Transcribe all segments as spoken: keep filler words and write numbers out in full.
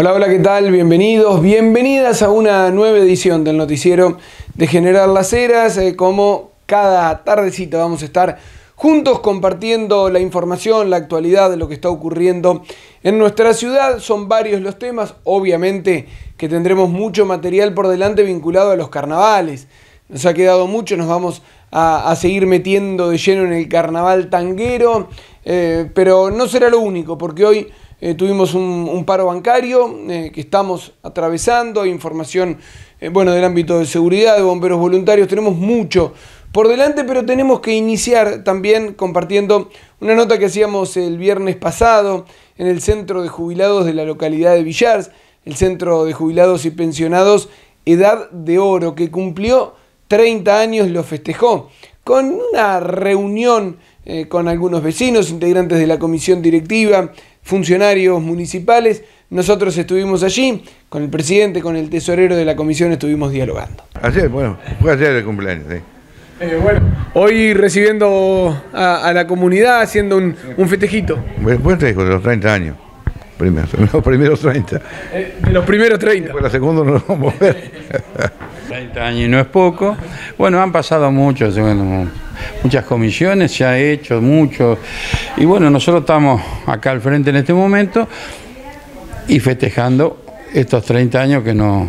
Hola, hola, ¿qué tal? Bienvenidos, bienvenidas a una nueva edición del noticiero de General Las Heras. Eh, como cada tardecita vamos a estar juntos compartiendo la información, la actualidad de lo que está ocurriendo en nuestra ciudad. Son varios los temas, obviamente que tendremos mucho material por delante vinculado a los carnavales. Nos ha quedado mucho, nos vamos a, a seguir metiendo de lleno en el carnaval tanguero, eh, pero no será lo único, porque hoy Eh, tuvimos un, un paro bancario eh, que estamos atravesando, hay información eh, bueno, del ámbito de seguridad, de bomberos voluntarios, tenemos mucho por delante, pero tenemos que iniciar también compartiendo una nota que hacíamos el viernes pasado en el centro de jubilados de la localidad de Villars, el centro de jubilados y pensionados Edad de Oro, que cumplió treinta años, lo festejó con una reunión eh, con algunos vecinos, integrantes de la comisión directiva, funcionarios municipales. Nosotros estuvimos allí, con el presidente, con el tesorero de la comisión, estuvimos dialogando. Ayer, bueno, fue ayer el cumpleaños, sí. Eh, bueno, hoy recibiendo a, a la comunidad, haciendo un, un festejito. Después de los treinta años, primero, los primeros treinta. Eh, de los primeros treinta. Pues la segunda no nos vamos a ver. treinta años no es poco. Bueno, han pasado muchos, bueno, muchas comisiones, se ha hecho mucho. Y bueno, nosotros estamos acá al frente en este momento y festejando estos treinta años que no...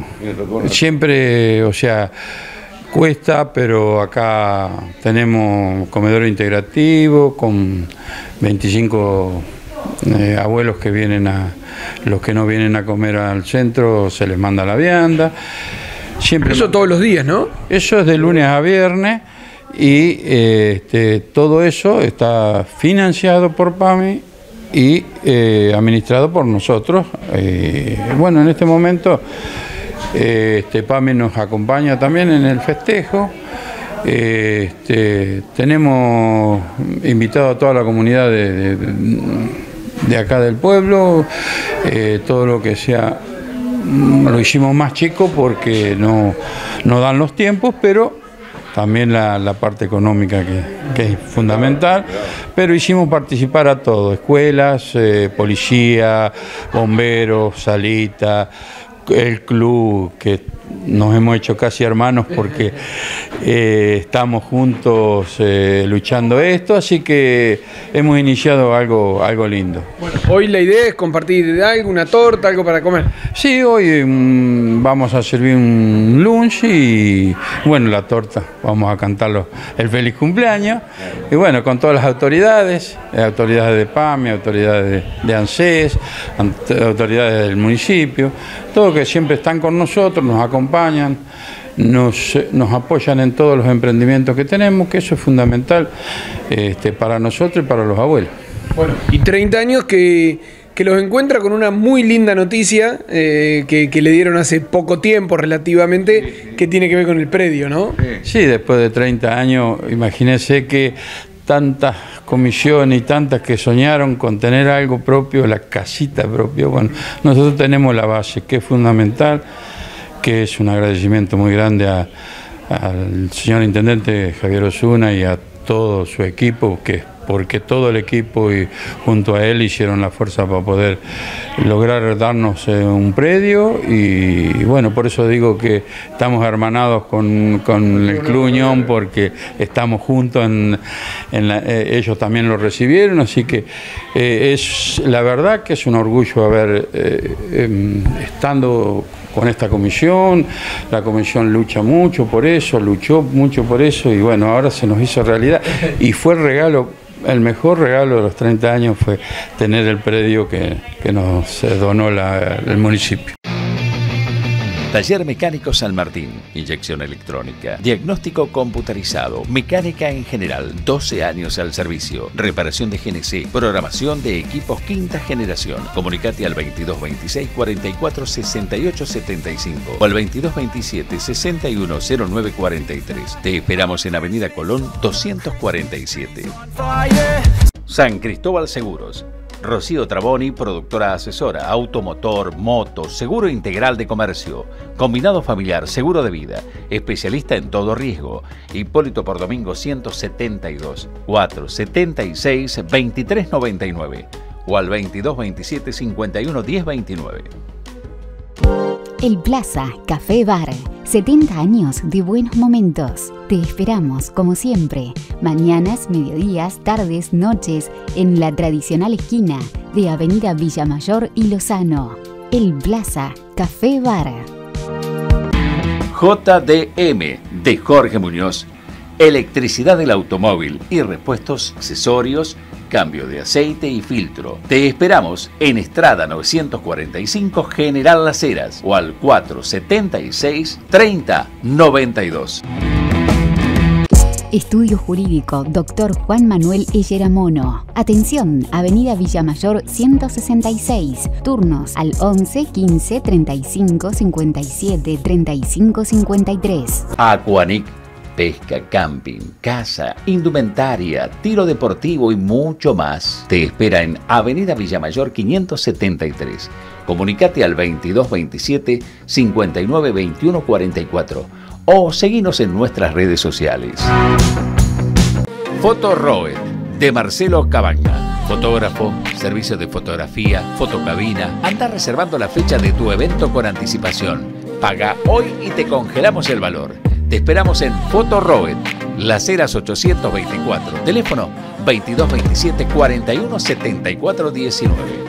Siempre, o sea, cuesta, pero acá tenemos comedor integrativo con veinticinco eh, abuelos que vienen a... Los que no vienen a comer al centro se les manda la vianda. Siempre eso todos los días, ¿no? Eso es de lunes a viernes y eh, este, todo eso está financiado por PAMI y eh, administrado por nosotros. Eh, bueno, en este momento eh, este, PAMI nos acompaña también en el festejo. Eh, este, tenemos invitado a toda la comunidad de, de, de acá del pueblo, eh, todo lo que sea. Lo hicimos más chico porque no, no dan los tiempos, pero también la, la parte económica que, que es fundamental. Pero hicimos participar a todos, escuelas, eh, policía, bomberos, salita, el club, que nos hemos hecho casi hermanos porque eh, estamos juntos eh, luchando esto, así que hemos iniciado algo, algo lindo. Bueno, hoy la idea es compartir algo, una torta, algo para comer. Sí, hoy mmm, vamos a servir un lunch y bueno, la torta, vamos a cantarlo el feliz cumpleaños y bueno, con todas las autoridades, autoridades de PAMI, autoridades de, de ANSES, autoridades del municipio, todos que siempre están con nosotros, nos acompañan, nos, nos apoyan en todos los emprendimientos que tenemos, que eso es fundamental este, para nosotros y para los abuelos. Bueno, y treinta años que, que los encuentra con una muy linda noticia eh, que, que le dieron hace poco tiempo relativamente, sí, sí. Que tiene que ver con el predio, ¿no? Sí, después de treinta años, imagínense que tantas comisiones y tantas que soñaron con tener algo propio, la casita propia. Bueno, nosotros tenemos la base, que es fundamental, que es un agradecimiento muy grande a, al señor intendente Javier Osuna y a todo su equipo, que porque todo el equipo y junto a él hicieron la fuerza para poder lograr darnos eh, un predio y, y bueno, por eso digo que estamos hermanados con, con el Club Unión porque estamos juntos, en, en la, eh, ellos también lo recibieron, así que eh, es la verdad que es un orgullo haber eh, eh, estando con esta comisión. La comisión lucha mucho por eso, luchó mucho por eso y bueno, ahora se nos hizo realidad y fue el regalo. El mejor regalo de los treinta años fue tener el predio que, que nos donó la, el municipio. Taller Mecánico San Martín, inyección electrónica, diagnóstico computarizado, mecánica en general, doce años al servicio, reparación de G N C, programación de equipos quinta generación. Comunicate al veintidós veintiséis cuarenta y cuatro sesenta y ocho setenta y cinco o al veintidós veintisiete sesenta y uno cero nueve cuarenta y tres. Te esperamos en Avenida Colón doscientos cuarenta y siete. San Cristóbal Seguros. Rocío Traboni, productora asesora, automotor, moto, seguro integral de comercio, combinado familiar, seguro de vida, especialista en todo riesgo. Hipólito Pordomingo ciento setenta y dos, cuatro setenta y seis, veintitrés noventa y nueve o al veintidós veintisiete cincuenta y uno diez veintinueve. El Plaza Café Bar. setenta años de buenos momentos. Te esperamos, como siempre, mañanas, mediodías, tardes, noches, en la tradicional esquina de Avenida Villamayor y Lozano. El Plaza Café Bar. J D M de Jorge Muñoz. Electricidad del automóvil y repuestos, accesorios, cambio de aceite y filtro. Te esperamos en Estrada novecientos cuarenta y cinco, General Las Heras, o al cuatro setenta y seis, treinta noventa y dos. Estudio Jurídico Doctor Juan Manuel Elleramono. Atención, Avenida Villamayor ciento sesenta y seis. Turnos al once, quince, treinta y cinco, cincuenta y siete, treinta y cinco, cincuenta y tres. Aquanic. Pesca, camping, casa, indumentaria, tiro deportivo y mucho más. Te espera en Avenida Villamayor quinientos setenta y tres. Comunicate al veintidós veintisiete, cincuenta y nueve veintiuno cuarenta y cuatro o seguinos en nuestras redes sociales. Foto Roet de Marcelo Cabaña. Fotógrafo, servicio de fotografía, fotocabina. Anda reservando la fecha de tu evento con anticipación. Paga hoy y te congelamos el valor. Te esperamos en Foto Roet, Las Heras ochocientos veinticuatro. Teléfono veintidós veintisiete, cuarenta y uno, setenta y cuatro diecinueve.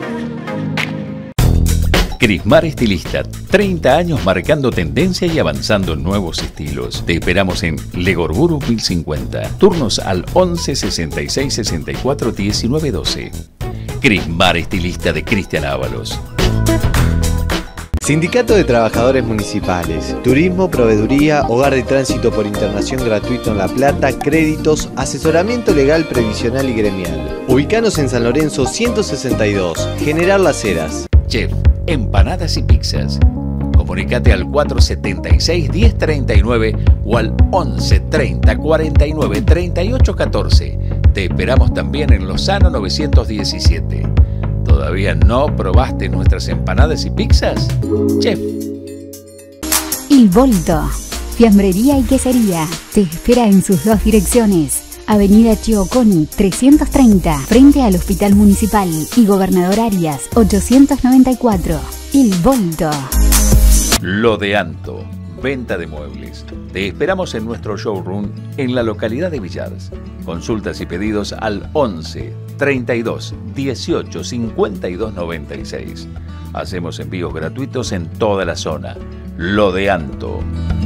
Crismar Estilista, treinta años marcando tendencia y avanzando en nuevos estilos. Te esperamos en Legorburu mil cincuenta. Turnos al once, sesenta y seis, sesenta y cuatro, diecinueve, doce. Crismar Estilista de Cristian Ábalos. Sindicato de Trabajadores Municipales, Turismo, Proveeduría, Hogar de Tránsito por Internación gratuito en La Plata, créditos, asesoramiento legal, previsional y gremial. Ubicanos en San Lorenzo ciento sesenta y dos, General Las Heras. Chef, empanadas y pizzas. Comunicate al cuatro setenta y seis, diez treinta y nueve o al once, treinta, cuarenta y nueve, treinta y ocho, catorce. Te esperamos también en Lozano novecientos diecisiete. ¿Todavía no probaste nuestras empanadas y pizzas? Chef. Il Volto. Fiambrería y quesería. Te espera en sus dos direcciones. Avenida Chioconi trescientos treinta, frente al Hospital Municipal, y Gobernador Arias ochocientos noventa y cuatro. Il Volto. Lo de Anto. Venta de muebles. Te esperamos en nuestro showroom en la localidad de Villars. Consultas y pedidos al once, treinta y dos, dieciocho, cincuenta y dos, noventa y seis. Hacemos envíos gratuitos en toda la zona. Lo de Anto.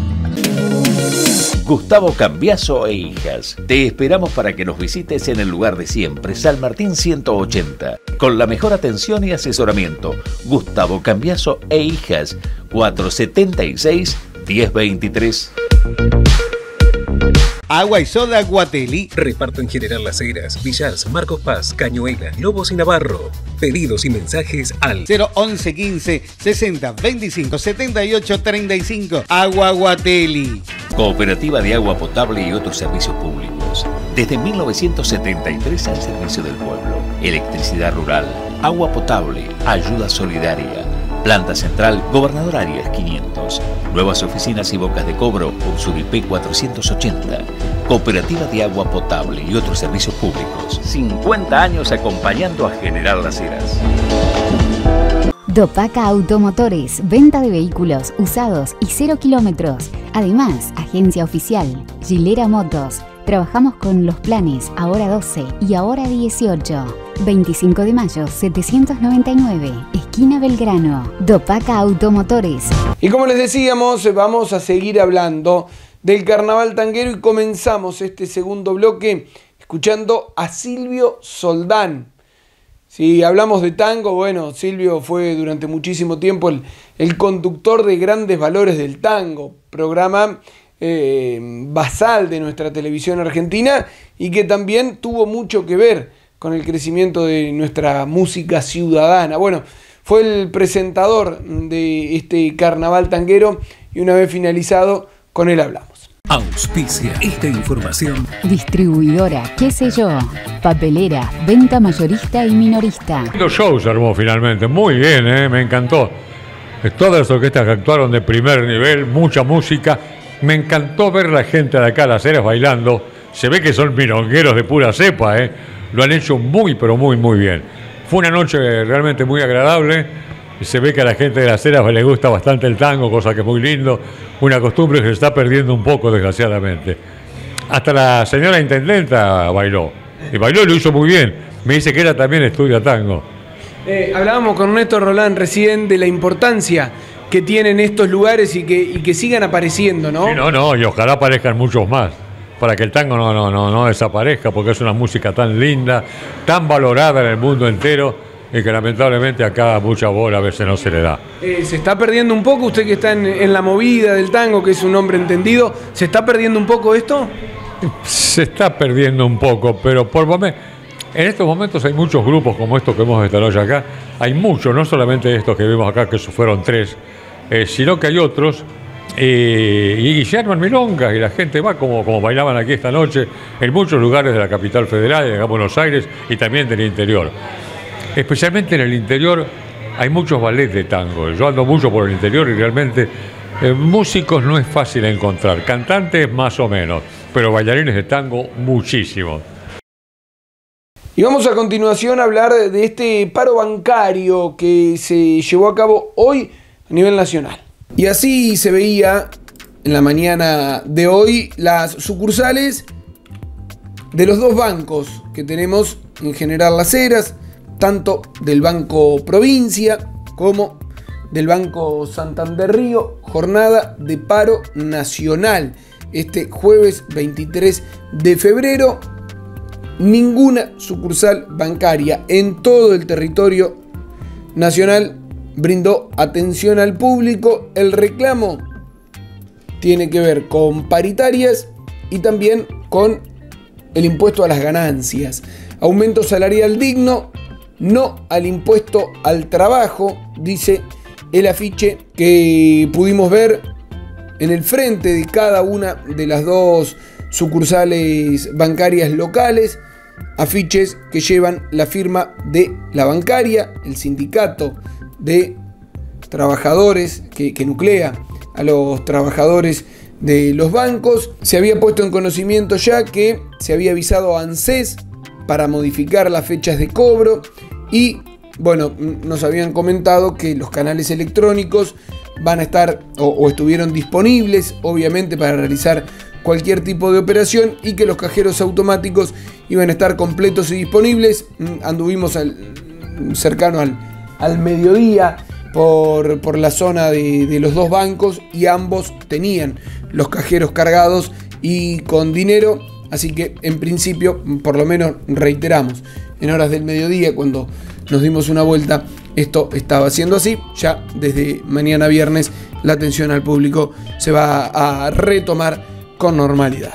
Gustavo Cambiaso e Hijas. Te esperamos para que nos visites en el lugar de siempre, San Martín ciento ochenta. Con la mejor atención y asesoramiento. Gustavo Cambiaso e Hijas. cuatro setenta y seis, diez veintitrés. Agua y soda Guateli. Reparto en General Las Heras, Villars, Marcos Paz, Cañuelas, Lobos y Navarro. Pedidos y mensajes al cero once quince, sesenta, veinticinco, setenta y ocho, treinta y cinco. Agua Guateli. Cooperativa de Agua Potable y otros servicios públicos. Desde mil novecientos setenta y tres al servicio del pueblo. Electricidad rural, agua potable, ayuda solidaria. Planta Central, Gobernador Arias quinientos. Nuevas oficinas y bocas de cobro, Ursubipé cuatrocientos ochenta. Cooperativa de Agua Potable y otros servicios públicos. cincuenta años acompañando a General Las Heras. Dopaca Automotores, venta de vehículos usados y cero kilómetros. Además, agencia oficial, Gilera Motos. Trabajamos con los planes Ahora doce y Ahora dieciocho. veinticinco de mayo, setecientos noventa y nueve, esquina Belgrano. Dopaca Automotores. Y como les decíamos, vamos a seguir hablando del carnaval tanguero y comenzamos este segundo bloque escuchando a Silvio Soldán. Si hablamos de tango, bueno, Silvio fue durante muchísimo tiempo el, el conductor de Grandes Valores del Tango, programa eh, basal de nuestra televisión argentina y que también tuvo mucho que ver con el crecimiento de nuestra música ciudadana. Bueno, fue el presentador de este carnaval tanguero y una vez finalizado, con él hablamos. Auspicia esta información. Distribuidora, qué sé yo. Papelera, venta mayorista y minorista. Los shows se armó finalmente, muy bien, ¿eh? Me encantó. Todas las orquestas que actuaron de primer nivel, mucha música. Me encantó ver la gente de acá, Las Heras, bailando. Se ve que son milongueros de pura cepa, ¿eh? Lo han hecho muy, pero muy, muy bien. Fue una noche realmente muy agradable Se ve que a la gente de Las Heras le gusta bastante el tango, cosa que es muy lindo, una costumbre que se está perdiendo un poco, desgraciadamente. Hasta la señora intendenta bailó, y bailó y lo hizo muy bien. Me dice que ella también estudia tango. Eh, hablábamos con Néstor Roland recién de la importancia que tienen estos lugares y que, y que sigan apareciendo, ¿no? Sí, no, no, y ojalá aparezcan muchos más, para que el tango no, no, no, no desaparezca, porque es una música tan linda, tan valorada en el mundo entero, y que lamentablemente acá mucha bola a veces no se le da. Eh, ¿Se está perdiendo un poco, usted que está en, en la movida del tango, que es un hombre entendido, ¿se está perdiendo un poco esto? Se está perdiendo un poco, pero por momentos, en estos momentos hay muchos grupos como estos que hemos desarrollado acá, hay muchos, no solamente estos que vimos acá, que fueron tres, eh, sino que hay otros, eh, y se arman milongas, y la gente va como, como bailaban aquí esta noche, en muchos lugares de la capital federal, de Buenos Aires, y también del interior. Especialmente en el interior hay muchos ballets de tango. Yo ando mucho por el interior y realmente eh, músicos no es fácil encontrar, cantantes más o menos, pero bailarines de tango muchísimos. Y vamos a continuación a hablar de este paro bancario que se llevó a cabo hoy a nivel nacional. Y así se veía en la mañana de hoy las sucursales de los dos bancos que tenemos en General Las Heras, tanto del Banco Provincia como del Banco Santander Río, jornada de paro nacional. Este jueves veintitrés de febrero, ninguna sucursal bancaria en todo el territorio nacional brindó atención al público. El reclamo tiene que ver con paritarias y también con el impuesto a las ganancias. Aumento salarial digno, no al impuesto al trabajo, dice el afiche que pudimos ver en el frente de cada una de las dos sucursales bancarias locales. Afiches que llevan la firma de la bancaria, el sindicato de trabajadores que, que nuclea a los trabajadores de los bancos. Se había puesto en conocimiento ya que se había avisado a ANSES para modificar las fechas de cobro y, bueno, nos habían comentado que los canales electrónicos van a estar o, o estuvieron disponibles, obviamente, para realizar cualquier tipo de operación y que los cajeros automáticos iban a estar completos y disponibles. Anduvimos al, cercano al, al mediodía por, por la zona de, de los dos bancos y ambos tenían los cajeros cargados y con dinero, así que en principio, por lo menos reiteramos, en horas del mediodía cuando nos dimos una vuelta, esto estaba siendo así. Ya desde mañana viernes la atención al público se va a retomar con normalidad.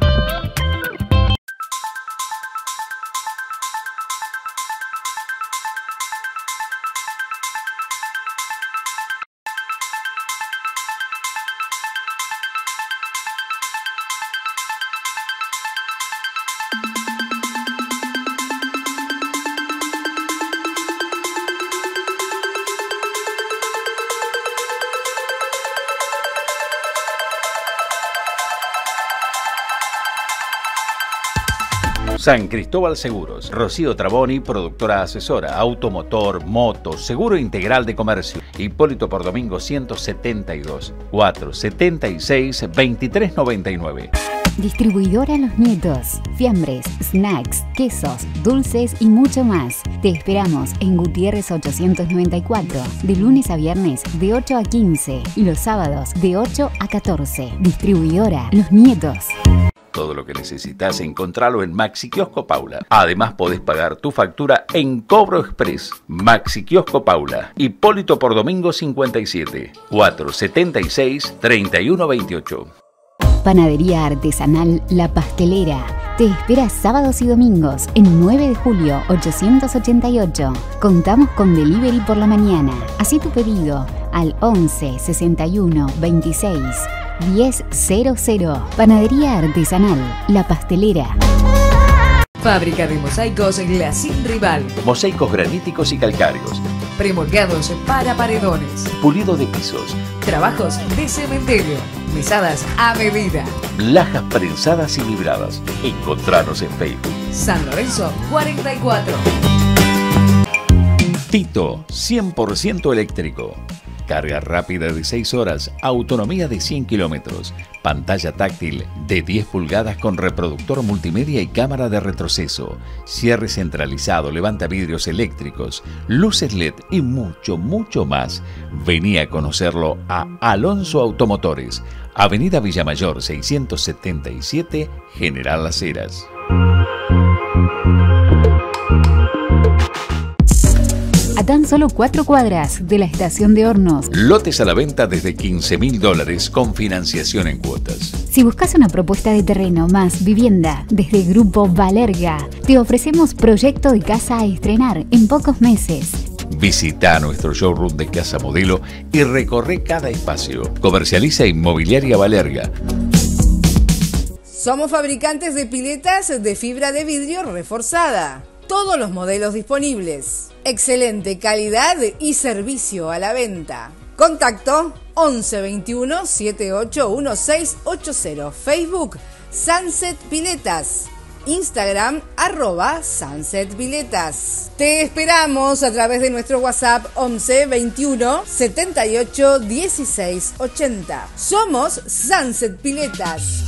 San Cristóbal Seguros, Rocío Traboni, productora asesora, automotor, moto, seguro integral de comercio. Hipólito Pordomingo ciento setenta y dos, cuatrocientos setenta y seis, veintitrés noventa y nueve. Distribuidora Los Nietos. Fiambres, snacks, quesos, dulces y mucho más. Te esperamos en Gutiérrez ochocientos noventa y cuatro, de lunes a viernes de ocho a quince y los sábados de ocho a catorce. Distribuidora Los Nietos. Todo lo que necesitas encontralo en Maxi Kiosco Paula. Además podés pagar tu factura en Cobro Express. Maxi Kiosco Paula. Hipólito Pordomingo cincuenta y siete, cuatrocientos setenta y seis, treinta y uno veintiocho. Panadería Artesanal La Pastelera. Te espera sábados y domingos en nueve de julio ochocientos ochenta y ocho. Contamos con delivery por la mañana. Hacé tu pedido al once, sesenta y uno, veintiséis, diez cero cero. Panadería Artesanal La Pastelera. Fábrica de mosaicos Glacín Rival. Mosaicos graníticos y calcáreos. Premoldeados para paredones. Pulido de pisos. Trabajos de cementerio. Mesadas a medida. Lajas prensadas y libradas. Encontranos en Facebook. San Lorenzo cuarenta y cuatro. Tito, cien por ciento eléctrico. Carga rápida de seis horas, autonomía de cien kilómetros, pantalla táctil de diez pulgadas con reproductor multimedia y cámara de retroceso, cierre centralizado, levantavidrios eléctricos, luces L E D y mucho, mucho más. Vení a conocerlo a Alonso Automotores, Avenida Villamayor seiscientos setenta y siete, General Las Heras. A tan solo cuatro cuadras de la estación de Hornos. Lotes a la venta desde quince mil dólares con financiación en cuotas. Si buscas una propuesta de terreno más vivienda desde Grupo Valerga, te ofrecemos proyecto de casa a estrenar en pocos meses. Visita nuestro showroom de Casa Modelo y recorre cada espacio. Comercializa Inmobiliaria Valerga. Somos fabricantes de piletas de fibra de vidrio reforzada. Todos los modelos disponibles. Excelente calidad y servicio a la venta. Contacto once veintiuno setenta y ocho dieciséis ochenta. Facebook Sunset Piletas. Instagram arroba Sunset Piletas. Te esperamos a través de nuestro WhatsApp once veintiuno setenta y ocho dieciséis ochenta. Somos Sunset Piletas.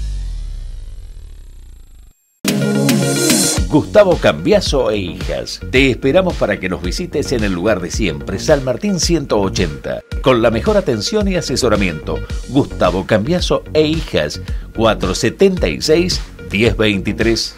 Gustavo Cambiaso e Hijas. Te esperamos para que nos visites en el lugar de siempre, San Martín ciento ochenta. Con la mejor atención y asesoramiento. Gustavo Cambiaso e Hijas. cuatrocientos setenta y seis, diez veintitrés.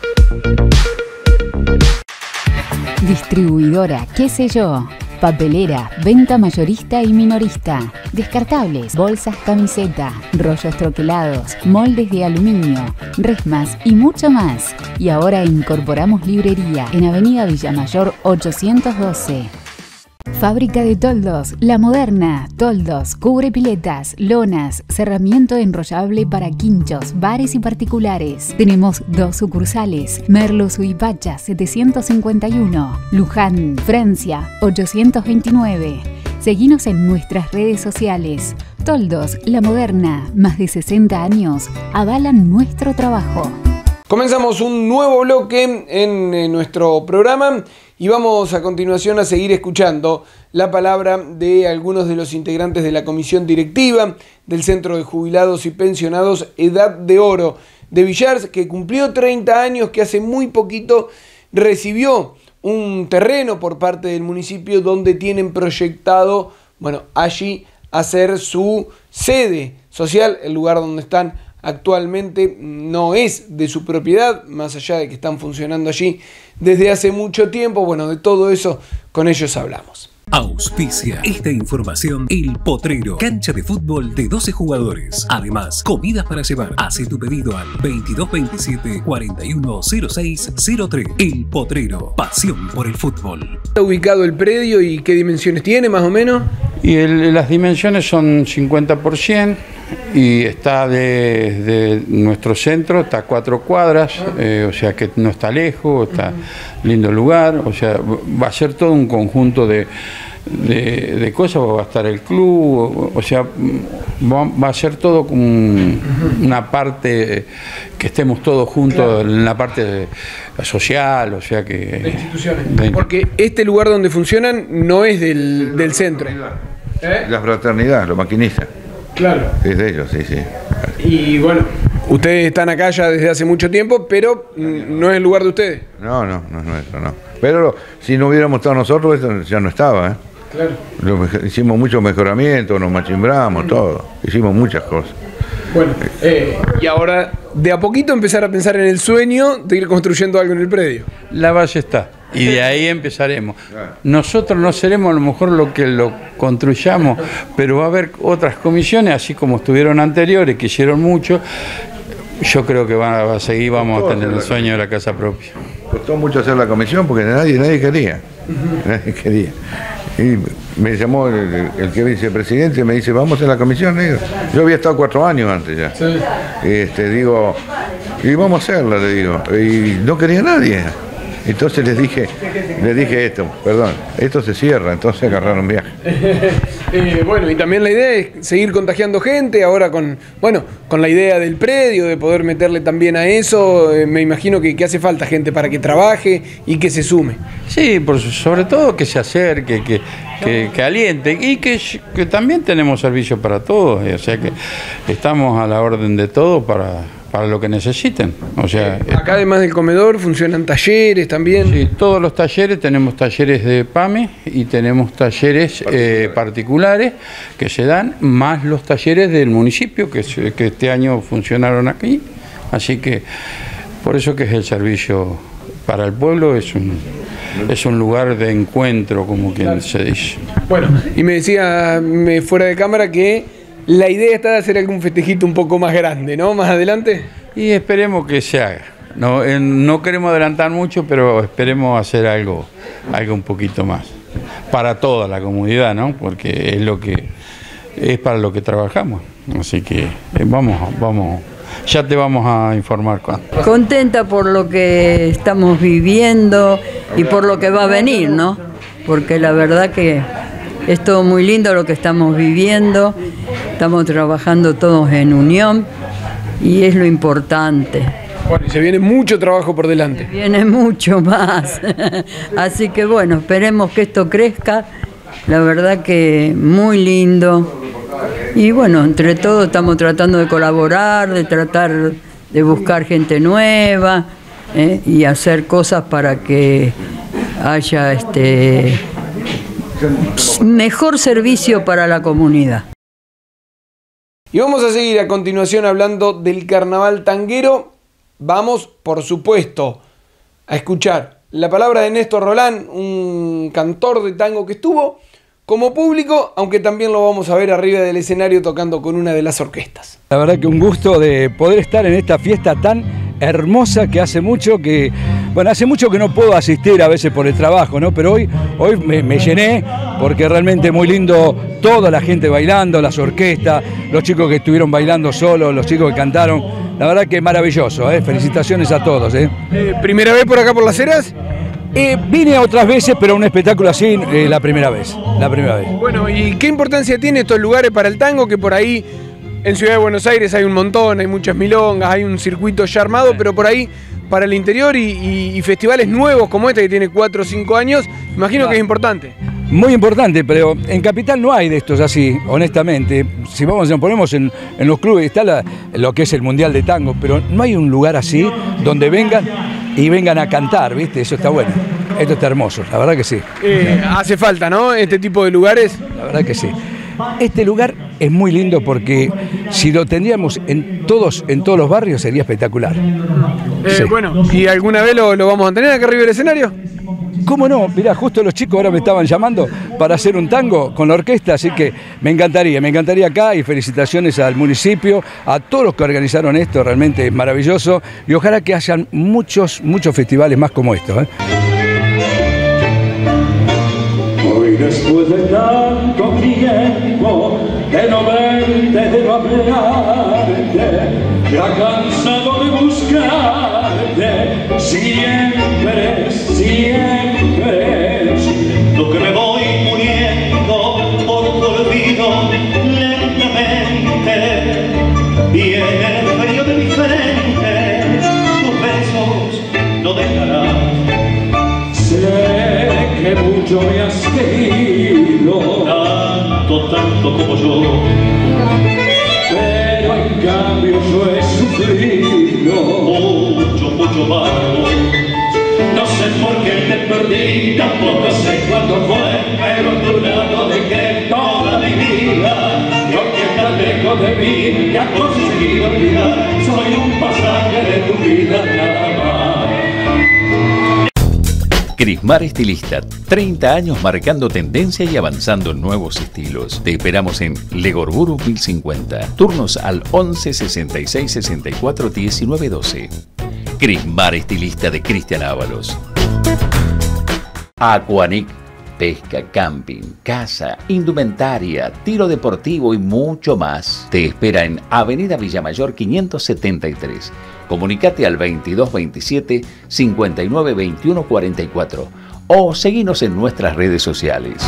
Distribuidora, qué sé yo. Papelera, venta mayorista y minorista. Descartables, bolsas camiseta, rollos troquelados, moldes de aluminio, resmas y mucho más. Y ahora incorporamos librería en Avenida Villamayor ochocientos doce. Fábrica de toldos, La Moderna. Toldos, cubre piletas, lonas, cerramiento enrollable para quinchos, bares y particulares. Tenemos dos sucursales. Merlo Suipacha setecientos cincuenta y uno. Luján, Francia ochocientos veintinueve. Seguinos en nuestras redes sociales. Toldos, La Moderna. Más de sesenta años avalan nuestro trabajo. Comenzamos un nuevo bloque en, en nuestro programa y vamos a continuación a seguir escuchando la palabra de algunos de los integrantes de la comisión directiva del Centro de Jubilados y Pensionados Edad de Oro de Villars, que cumplió treinta años, que hace muy poquito recibió un terreno por parte del municipio donde tienen proyectado, bueno, allí hacer su sede social. El lugar donde están actualmente no es de su propiedad, más allá de que están funcionando allí desde hace mucho tiempo. Bueno, de todo eso con ellos hablamos. Auspicia esta información El Potrero, cancha de fútbol de doce jugadores. Además, comidas para llevar. Hace tu pedido al veintidós veintisiete cuarenta y uno cero seis cero tres. El Potrero, pasión por el fútbol. ¿Está ubicado el predio y qué dimensiones tiene más o menos? Y el, las dimensiones son cincuenta por ciento y está desde de nuestro centro, está a cuatro cuadras, eh, o sea que no está lejos, está lindo lugar, o sea, va a ser todo un conjunto de, de, de cosas, va a estar el club, o sea, va, va a ser todo como un, una parte que estemos todos juntos, claro, en la parte de, social, o sea que... De instituciones. De, porque este lugar donde funcionan no es del, del centro. ¿Eh? La fraternidad, los maquinistas. Claro. Es de ellos, sí, sí. Y bueno, ustedes están acá ya desde hace mucho tiempo, pero no es el lugar de ustedes. No, no, no es nuestro, no. Pero si no hubiéramos estado nosotros, esto ya no estaba, ¿eh? Claro. Lo, hicimos muchos mejoramientos, nos machimbramos, mm. todo. Hicimos muchas cosas. Bueno, eh, y ahora de a poquito empezar a pensar en el sueño de ir construyendo algo en el predio. La base está. Y de ahí empezaremos. Nosotros no seremos a lo mejor lo que lo construyamos, pero va a haber otras comisiones, así como estuvieron anteriores, que hicieron mucho. Yo creo que van a seguir, vamos a tener el sueño de la casa propia. Costó mucho hacer la comisión porque nadie, nadie quería. Nadie quería. Y me llamó el, el que vicepresidente y me dice, vamos a la comisión. Digo, yo había estado cuatro años antes ya. Sí. Este, digo, y vamos a hacerla, le digo. Y no quería nadie. Entonces les dije, Le dije esto, perdón, esto se cierra, entonces agarraron viaje. eh, bueno, y también la idea es seguir contagiando gente, ahora con, bueno, con la idea del predio, de poder meterle también a eso, eh, me imagino que, que hace falta gente para que trabaje y que se sume. Sí, por, sobre todo que se acerque, que, que, que aliente y que, que también tenemos servicio para todos, o sea que estamos a la orden de todo para... para lo que necesiten. O sea, acá además del comedor funcionan talleres también. Sí, todos los talleres, tenemos talleres de PAME y tenemos talleres eh, particulares que se dan, más los talleres del municipio que, que este año funcionaron aquí. Así que por eso que es el servicio para el pueblo, es un, es un lugar de encuentro, como quien claro. se dice. Bueno, y me decía me, fuera de cámara que la idea está de hacer algún festejito un poco más grande, ¿no? Más adelante. Y esperemos que se haga. No, eh, no queremos adelantar mucho, pero esperemos hacer algo, algo un poquito más. Para toda la comunidad, ¿no? Porque es lo que es para lo que trabajamos. Así que eh, vamos, vamos, ya te vamos a informar cuándo. Contenta por lo que estamos viviendo y por lo que va a venir, ¿no? Porque la verdad que es todo muy lindo lo que estamos viviendo, estamos trabajando todos en unión y es lo importante. Bueno, y se viene mucho trabajo por delante. Se viene mucho más, así que bueno, esperemos que esto crezca, la verdad que muy lindo. Y bueno, entre todos estamos tratando de colaborar, de tratar de buscar gente nueva ¿eh? y hacer cosas para que haya este... mejor servicio para la comunidad. Y vamos a seguir a continuación hablando del carnaval tanguero. Vamos, por supuesto, a escuchar la palabra de Néstor Rolán, un cantor de tango que estuvo como público, aunque también lo vamos a ver arriba del escenario tocando con una de las orquestas. La verdad que un gusto de poder estar en esta fiesta tan hermosa que hace mucho que, bueno, hace mucho que no puedo asistir a veces por el trabajo, ¿no? Pero hoy, hoy me, me llené porque realmente muy lindo, toda la gente bailando, las orquestas, los chicos que estuvieron bailando solos, los chicos que cantaron, la verdad que maravilloso, ¿eh? Felicitaciones a todos, ¿eh? Eh, ¿Primera vez por acá por Las Heras? Eh, vine otras veces, pero un espectáculo así, eh, la primera vez, la primera vez. Bueno, ¿y qué importancia tiene estos lugares para el tango? Que por ahí, en Ciudad de Buenos Aires hay un montón, hay muchas milongas, hay un circuito ya armado, pero por ahí, para el interior y, y, y festivales nuevos como este, que tiene cuatro o cinco años, imagino claro. que es importante. Muy importante, pero en Capital no hay de estos así, honestamente. Si vamos, nos ponemos en, en los clubes, está la, lo que es el Mundial de Tango, pero no hay un lugar así donde vengan y vengan a cantar, ¿viste? Eso está bueno. Esto está hermoso, la verdad que sí. Eh, hace falta, ¿no? Este tipo de lugares. La verdad que sí. Este lugar es muy lindo porque si lo tendríamos en todos, en todos los barrios sería espectacular. Eh, sí. Bueno, ¿y alguna vez lo, lo vamos a tener acá arriba del escenario? ¿Cómo no? Mirá, justo los chicos ahora me estaban llamando para hacer un tango con la orquesta, así que me encantaría, me encantaría acá y felicitaciones al municipio, a todos los que organizaron esto, realmente es maravilloso y ojalá que hayan muchos, muchos festivales más como estos, ¿eh? Hoy después de tanto tiempo de no verte, de no hablarte, ya cansado de buscarte, siempre, siempre, siento que me voy muriendo por tu olvido lentamente, y en el frío de mi frente tus besos no dejarán. Sé que mucho me has querido, tanto, tanto como yo, pero en cambio yo he sufrido mucho, mucho más. No sé por qué te perdí, tampoco sé cuándo fue, pero a tu lado dejé toda mi vida, y aunque estás lejos de mí, ya has conseguido olvidar, soy un pasaje de tu vida nada más. Crismar Estilista, treinta años marcando tendencia y avanzando en nuevos estilos. Te esperamos en Legorburu mil cincuenta. Turnos al once sesenta y seis sesenta y cuatro diecinueve doce. Crismar Estilista de Cristian Ábalos. Aquanic. Pesca, camping, casa, indumentaria, tiro deportivo y mucho más. Te espera en Avenida Villamayor quinientos setenta y tres. Comunicate al veintidós veintisiete cincuenta y nueve veintiuno cuarenta y cuatro o seguinos en nuestras redes sociales.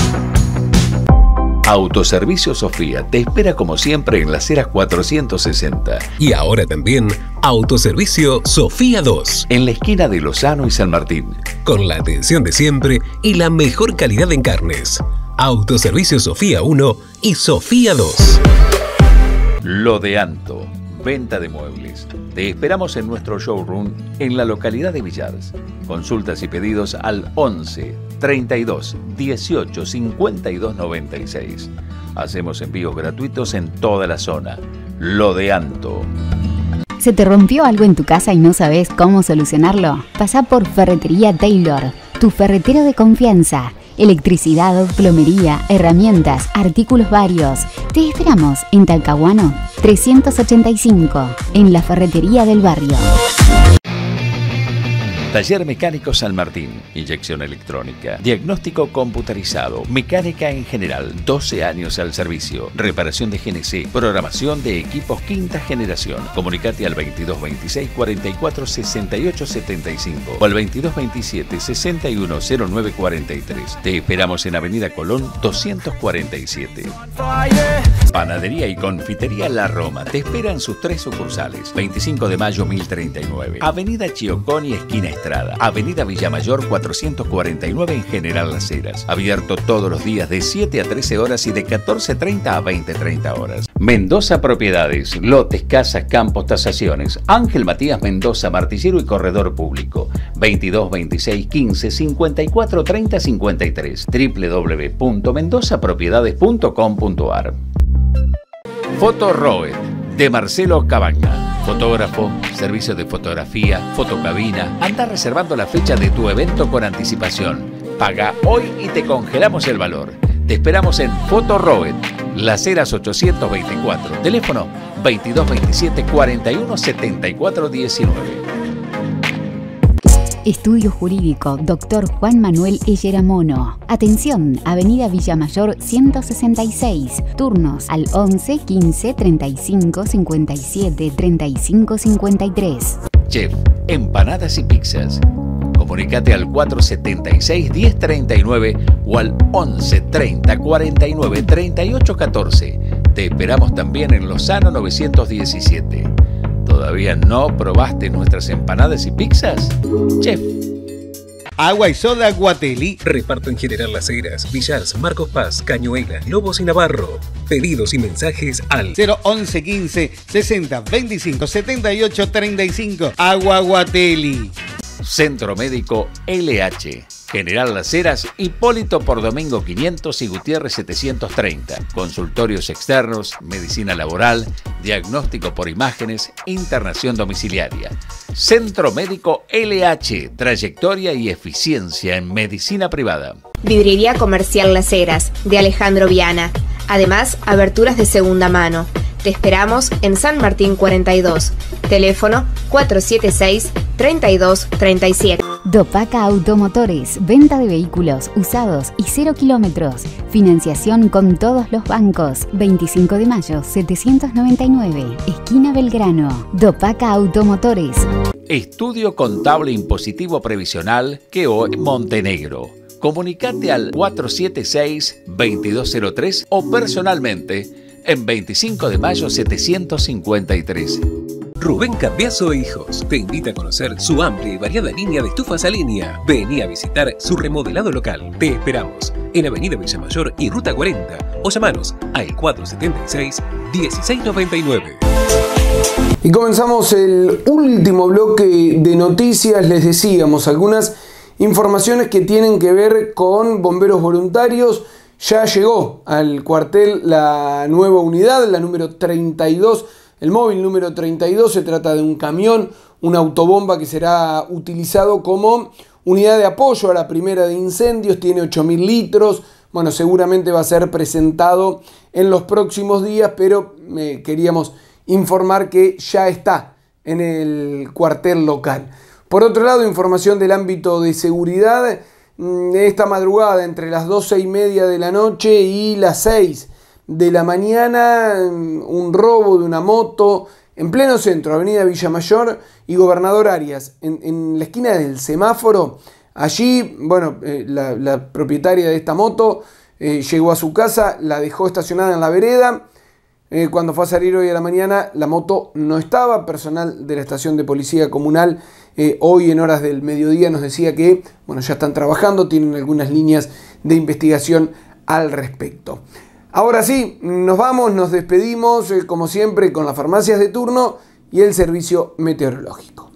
Autoservicio Sofía te espera como siempre en Las Heras cuatrocientos sesenta. Y ahora también Autoservicio Sofía dos. En la esquina de Lozano y San Martín. Con la atención de siempre y la mejor calidad en carnes. Autoservicio Sofía uno y Sofía dos. Lo de Anto. Venta de muebles. Te esperamos en nuestro showroom en la localidad de Villars. Consultas y pedidos al once, treinta y dos, dieciocho, cincuenta y dos, noventa y seis. Hacemos envíos gratuitos en toda la zona. Lo de Anto. ¿Se te rompió algo en tu casa y no sabes cómo solucionarlo? Pasá por Ferretería Taylor, tu ferretero de confianza. Electricidad, plomería, herramientas, artículos varios. Te esperamos en Talcahuano trescientos ochenta y cinco, en la ferretería del barrio. Taller Mecánico San Martín, inyección electrónica, diagnóstico computarizado, mecánica en general, doce años al servicio, reparación de G N C, programación de equipos quinta generación. Comunicate al veintidós veintiséis, cuarenta y cuatro, sesenta y ocho, setenta y cinco o al veintidós veintisiete, sesenta y uno, cero nueve cuarenta y tres. Te esperamos en Avenida Colón doscientos cuarenta y siete. Panadería y Confitería La Roma te esperan sus tres sucursales. veinticinco de mayo mil treinta y nueve, Avenida Chioconi, esquina Estrada, Avenida Villamayor cuatrocientos cuarenta y nueve en General Las Heras. Abierto todos los días de siete a trece horas y de catorce treinta a veinte treinta horas. Mendoza Propiedades, lotes, casas, campos, tasaciones. Ángel Matías Mendoza, martillero y corredor público. veintidós veintiséis quince cincuenta y cuatro treinta cincuenta y tres. doble u doble u doble u punto mendoza propiedades punto com punto ar. Foto Roed, de Marcelo Cabaña. Fotógrafo, servicio de fotografía, fotocabina. Anda reservando la fecha de tu evento con anticipación. Paga hoy y te congelamos el valor. Te esperamos en Foto Roed, Las Heras ochocientos veinticuatro. Teléfono veintidós veintisiete, cuarenta y uno, setenta y cuatro diecinueve. Estudio Jurídico, doctor Juan Manuel Elleramono. Atención, Avenida Villamayor ciento sesenta y seis. Turnos al once, quince, treinta y cinco, cincuenta y siete, treinta y cinco, cincuenta y tres. Chef, empanadas y pizzas. Comunicate al cuatrocientos setenta y seis, diez treinta y nueve o al once, treinta, cuarenta y nueve, treinta y ocho catorce. Te esperamos también en Lozano novecientos diecisiete. ¿Todavía no probaste nuestras empanadas y pizzas? Chef. Agua y soda Guatelli. Reparto en General Las Heras, Villars, Marcos Paz, Cañuelas, Lobos y Navarro. Pedidos y mensajes al cero once quince, sesenta, veinticinco, setenta y ocho, treinta y cinco. Agua Guatelli. Centro Médico L H. General Las Heras, Hipólito por Domingo quinientos y Gutiérrez setecientos treinta. Consultorios externos, medicina laboral, diagnóstico por imágenes, internación domiciliaria. Centro Médico L H, trayectoria y eficiencia en medicina privada. Vidriería Comercial Las Heras, de Alejandro Viana. Además, aberturas de segunda mano. Te esperamos en San Martín cuarenta y dos. Teléfono cuatro siete seis, treinta y dos, treinta y siete. Dopaca Automotores, venta de vehículos usados y cero kilómetros. Financiación con todos los bancos. veinticinco de mayo, setecientos noventa y nueve, esquina Belgrano. Dopaca Automotores. Estudio Contable Impositivo Previsional Queo Montenegro. Comunicate al cuatro siete seis, veintidós cero tres o personalmente en veinticinco de mayo setecientos cincuenta y tres. Rubén Cambiaso e Hijos te invita a conocer su amplia y variada línea de estufas a línea. Vení a visitar su remodelado local. Te esperamos en Avenida Villamayor y Ruta cuarenta o llamanos al cuatro siete seis, dieciséis noventa y nueve. Y comenzamos el último bloque de noticias. Les decíamos algunas informaciones que tienen que ver con bomberos voluntarios. Ya llegó al cuartel la nueva unidad, la número treinta y dos, el móvil número treinta y dos. Se trata de un camión, una autobomba que será utilizado como unidad de apoyo a la primera de incendios. Tiene ocho mil litros. Bueno, seguramente va a ser presentado en los próximos días, pero eh, queríamos informar que ya está en el cuartel local. Por otro lado, información del ámbito de seguridad. Esta madrugada, entre las doce y media de la noche y las seis de la mañana, un robo de una moto en pleno centro, Avenida Villamayor y Gobernador Arias, en, en la esquina del semáforo. Allí, bueno, eh, la, la propietaria de esta moto eh, llegó a su casa, la dejó estacionada en la vereda. Eh, cuando fue a salir hoy a la mañana, la moto no estaba. Personal de la estación de policía comunal eh, hoy en horas del mediodía nos decía que, bueno, ya están trabajando, tienen algunas líneas de investigación al respecto. Ahora sí, nos vamos, nos despedimos, eh, como siempre, con las farmacias de turno y el servicio meteorológico.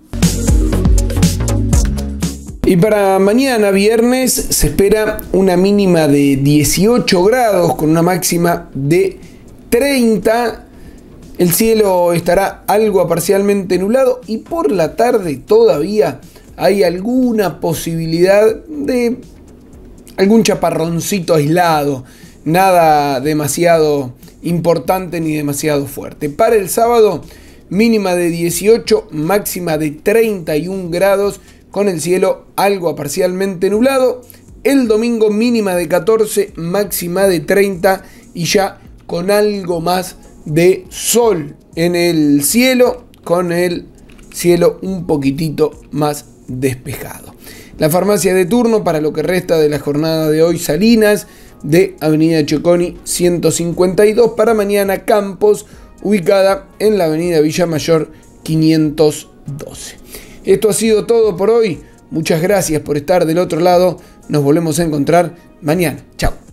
Y para mañana, viernes, se espera una mínima de dieciocho grados con una máxima de treinta. El cielo estará algo parcialmente nublado y por la tarde todavía hay alguna posibilidad de algún chaparroncito aislado. Nada demasiado importante ni demasiado fuerte. Para el sábado, mínima de dieciocho, máxima de treinta y un grados, con el cielo algo parcialmente nublado. El domingo, mínima de catorce, máxima de treinta y ya con algo más de sol en el cielo, con el cielo un poquitito más despejado. La farmacia de turno para lo que resta de la jornada de hoy: Salinas, de Avenida Choconi ciento cincuenta y dos, para mañana Campos, ubicada en la Avenida Villa Mayor quinientos doce. Esto ha sido todo por hoy. Muchas gracias por estar del otro lado. Nos volvemos a encontrar mañana. Chao.